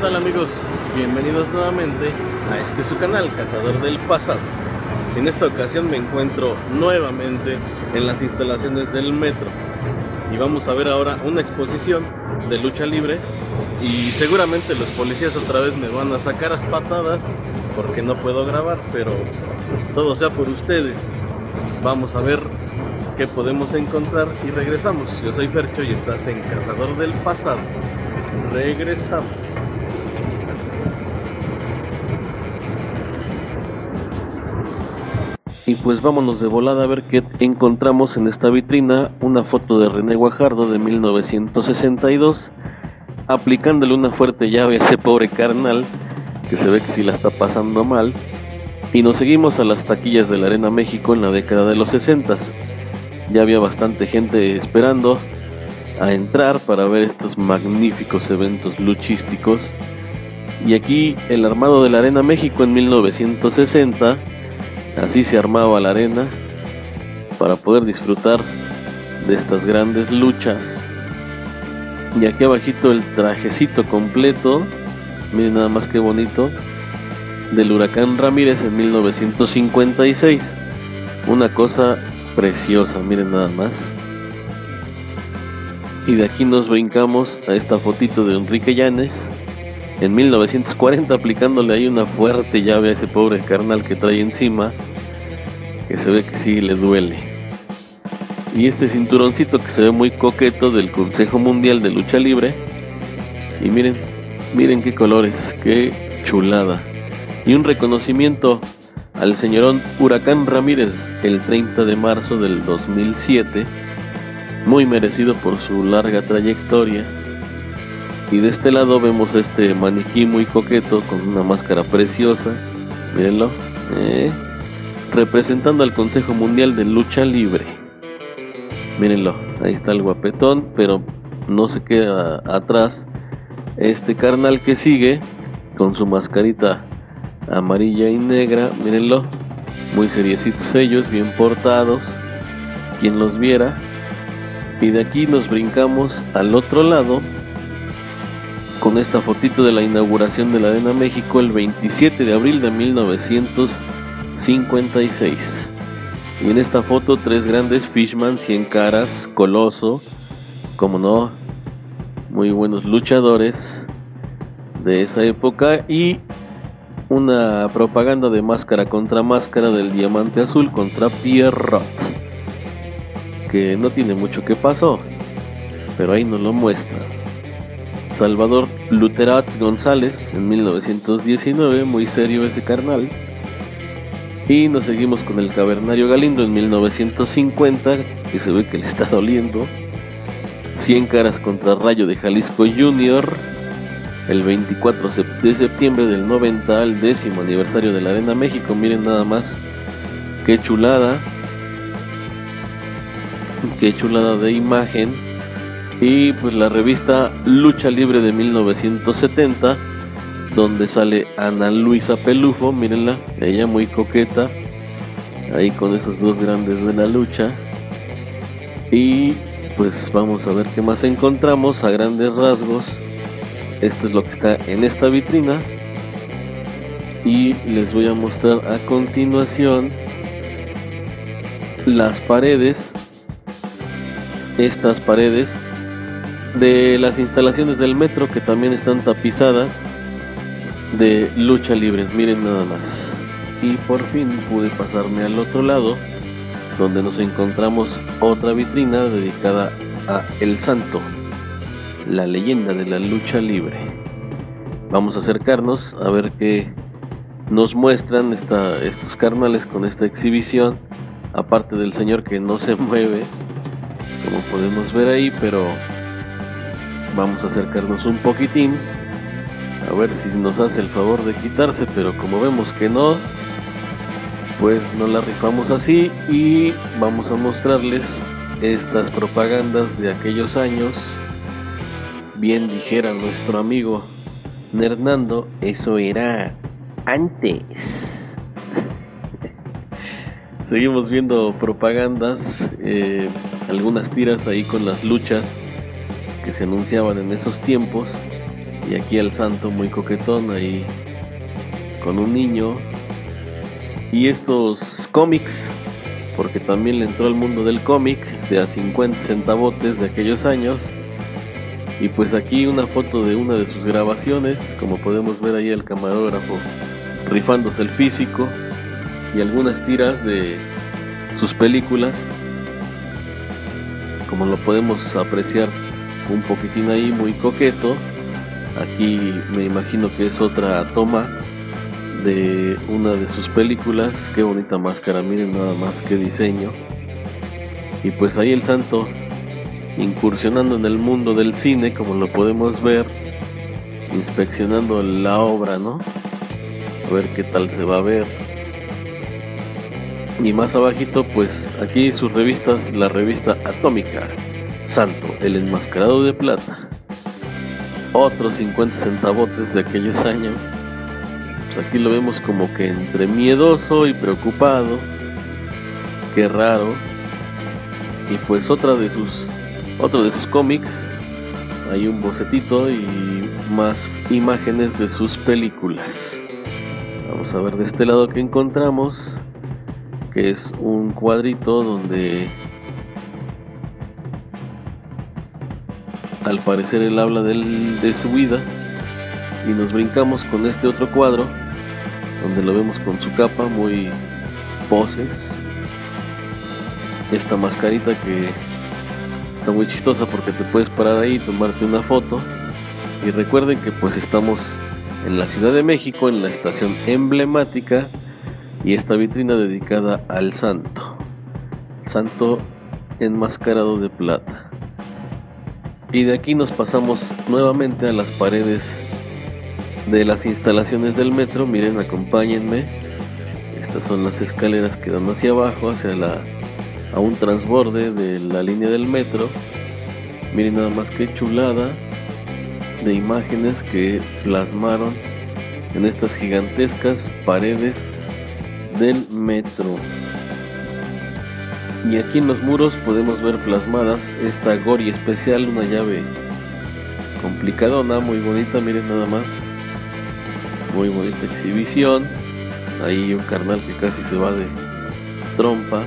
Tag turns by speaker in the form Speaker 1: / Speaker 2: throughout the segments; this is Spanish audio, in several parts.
Speaker 1: tal amigos? Bienvenidos nuevamente a este su canal, Cazador del Pasado. En esta ocasión me encuentro nuevamente en las instalaciones del metro y vamos a ver ahora una exposición de lucha libre y seguramente los policías otra vez me van a sacar a patadas porque no puedo grabar, pero todo sea por ustedes. Vamos a ver qué podemos encontrar y regresamos. Yo soy Fercho y estás en Cazador del Pasado. Regresamos. Y pues vámonos de volada a ver qué encontramos en esta vitrina. Una foto de René Guajardo de 1962, aplicándole una fuerte llave a ese pobre carnal que se ve que sí la está pasando mal. Y nos seguimos a las taquillas de la Arena México en la década de los 60s. Ya había bastante gente esperando a entrar para ver estos magníficos eventos luchísticos. Y aquí el armado de la Arena México en 1960, así se armaba la arena para poder disfrutar de estas grandes luchas. Y aquí abajito el trajecito completo, miren nada más que bonito, del Huracán Ramírez en 1956. Una cosa preciosa, miren nada más. Y de aquí nos brincamos a esta fotito de Enrique Llanes en 1940, aplicándole ahí una fuerte llave a ese pobre carnal que trae encima, que se ve que sí le duele. Y este cinturoncito que se ve muy coqueto del Consejo Mundial de Lucha Libre. Y miren qué colores, qué chulada. Y un reconocimiento al señorón Huracán Ramírez el 30 de marzo del 2007, muy merecido por su larga trayectoria. Y de este lado vemos este maniquí muy coqueto con una máscara preciosa, mírenlo, representando al Consejo Mundial de Lucha Libre. Mírenlo, ahí está el guapetón, pero no se queda atrás este carnal que sigue con su mascarita amarilla y negra, mírenlo, muy seriecitos ellos, bien portados, quien los viera. Y de aquí nos brincamos al otro lado con esta fotito de la inauguración de la Arena México el 27 de abril de 1956. Y en esta foto tres grandes Fishman, 100 caras, Coloso, como no, muy buenos luchadores de esa época, y una propaganda de máscara contra máscara del Diamante Azul contra Pierrot, que no tiene mucho que pasó, pero ahí nos lo muestra. Salvador Luterat González en 1919, muy serio ese carnal. Y nos seguimos con el Cavernario Galindo en 1950, que se ve que le está doliendo. 100 caras contra Rayo de Jalisco Junior, el 24 de septiembre del 90, al 10º aniversario de la Arena México. Miren nada más, qué chulada de imagen. Y pues la revista Lucha Libre de 1970, donde sale Ana Luisa Pelufo, mírenla, ella muy coqueta, ahí con esos dos grandes de la lucha. Y pues vamos a ver qué más encontramos a grandes rasgos. Esto es lo que está en esta vitrina y les voy a mostrar a continuación las paredes, estas paredes de las instalaciones del metro, que también están tapizadas de lucha libre. Miren nada más. Y por fin pude pasarme al otro lado, donde nos encontramos otra vitrina dedicada a El Santo, la leyenda de la lucha libre. Vamos a acercarnos a ver qué nos muestran estos carnales con esta exhibición, aparte del señor que no se mueve, como podemos ver ahí, pero vamos a acercarnos un poquitín a ver si nos hace el favor de quitarse, pero como vemos que no, pues no la rifamos así. Y vamos a mostrarles estas propagandas de aquellos años. Bien dijera nuestro amigo Hernando, eso era antes. Seguimos viendo propagandas, algunas tiras ahí con las luchas que se anunciaban en esos tiempos. Y aquí el santo muy coquetón ahí con un niño. Y estos cómics, porque también le entró al mundo del cómic de a 50 centavotes de aquellos años. Y pues aquí una foto de una de sus grabaciones, como podemos ver ahí el camarógrafo rifándose el físico, y algunas tiras de sus películas, como lo podemos apreciar un poquitín ahí muy coqueto. Aquí me imagino que es otra toma de una de sus películas. Qué bonita máscara, miren nada más qué diseño. Y pues ahí el santo incursionando en el mundo del cine, como lo podemos ver, inspeccionando la obra, ¿no? A ver qué tal se va a ver. Y más abajito, pues aquí sus revistas, la revista Atómica, Santo, el enmascarado de plata. Otros 50 centavotes de aquellos años. Pues aquí lo vemos como que entre miedoso y preocupado. Qué raro. Y pues otro de sus cómics. Hay un bocetito y más imágenes de sus películas. Vamos a ver de este lado que encontramos, que es un cuadrito donde al parecer él habla de su vida. Y nos brincamos con este otro cuadro donde lo vemos con su capa, muy poses. Esta mascarita que está muy chistosa porque te puedes parar ahí y tomarte una foto. Y recuerden que pues estamos en la Ciudad de México, en la estación emblemática, y esta vitrina dedicada al santo enmascarado de plata. Y de aquí nos pasamos nuevamente a las paredes de las instalaciones del metro. Miren, acompáñenme. Estas son las escaleras que dan hacia abajo, a un transborde de la línea del metro. Miren nada más que chulada de imágenes que plasmaron en estas gigantescas paredes del metro. Y aquí en los muros podemos ver plasmadas esta Gori especial, una llave complicadona, muy bonita, miren nada más. Muy bonita exhibición. Ahí un carnal que casi se va de trompa.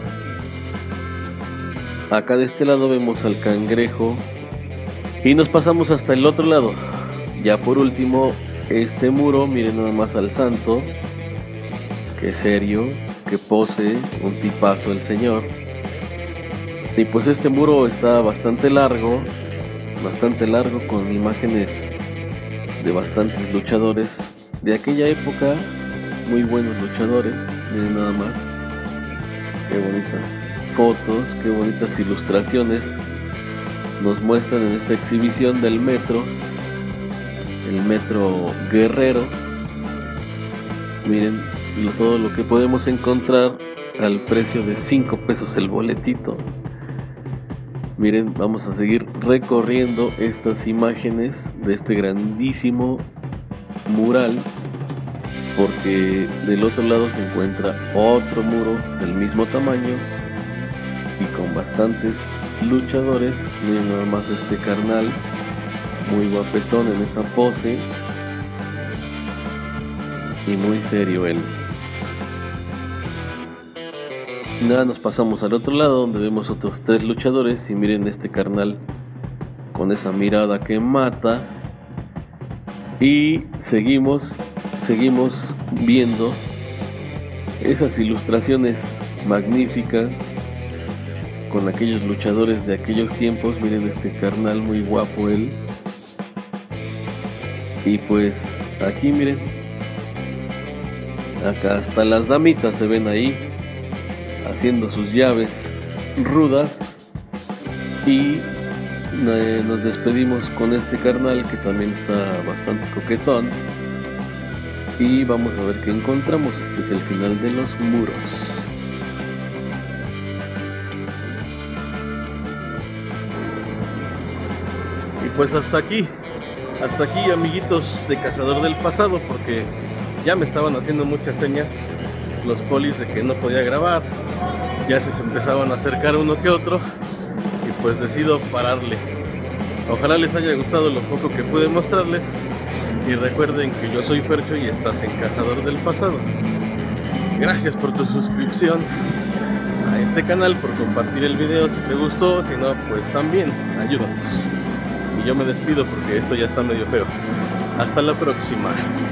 Speaker 1: Acá de este lado vemos al cangrejo. Y nos pasamos hasta el otro lado. Ya por último, este muro, miren nada más al santo. Qué serio, qué pose, un tipazo el señor. Y pues este muro está bastante largo con imágenes de bastantes luchadores de aquella época, muy buenos luchadores. Miren nada más, qué bonitas fotos, qué bonitas ilustraciones nos muestran en esta exhibición del metro, el metro Guerrero. Miren todo lo que podemos encontrar al precio de 5 pesos el boletito. Miren, vamos a seguir recorriendo estas imágenes de este grandísimo mural, porque del otro lado se encuentra otro muro del mismo tamaño y con bastantes luchadores. Miren nada más este carnal, muy guapetón en esa pose y muy serio él. Nada, nos pasamos al otro lado donde vemos otros 3 luchadores y miren este carnal con esa mirada que mata. Y seguimos viendo esas ilustraciones magníficas con aquellos luchadores de aquellos tiempos. Miren este carnal, muy guapo él. Y pues aquí miren, acá hasta las damitas se ven ahí haciendo sus llaves rudas. Y nos despedimos con este carnal que también está bastante coquetón. Y vamos a ver qué encontramos. Este es el final de los muros. Y pues hasta aquí amiguitos de Cazador del Pasado, porque ya me estaban haciendo muchas señas los polis de que no podía grabar. Ya se empezaban a acercar uno que otro y pues decido pararle. Ojalá les haya gustado lo poco que pude mostrarles Y recuerden que yo soy Fercho y estás en Cazador del Pasado. Gracias por tu suscripción a este canal, por compartir el video si te gustó, si no, pues también ayúdanos. Y yo me despido porque esto ya está medio feo. Hasta la próxima.